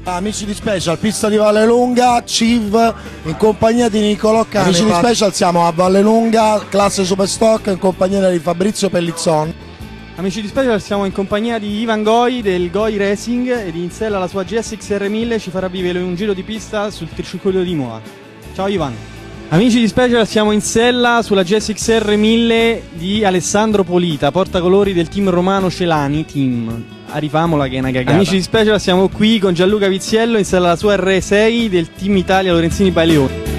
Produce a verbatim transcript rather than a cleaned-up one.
Amici di Special, pista di Vallelunga, C I V in compagnia di Niccolò Cane. Amici di Special, siamo a Vallelunga, classe Superstock in compagnia di Fabrizio Pellizzon. Amici di Special, siamo in compagnia di Ivan Goi del Goi Racing ed in sella la sua G S X R mille ci farà vivere un giro di pista sul circuito di Imola. Ciao Ivan. Amici di Special, siamo in sella sulla G S X R mille di Alessandro Polita, portacolori del team romano Celani Team. Arriviamola che è una cagata. Amici di Special, siamo qui con Gianluca Viziello in sella la sua R sei del team Italia Lorenzini Baileoni.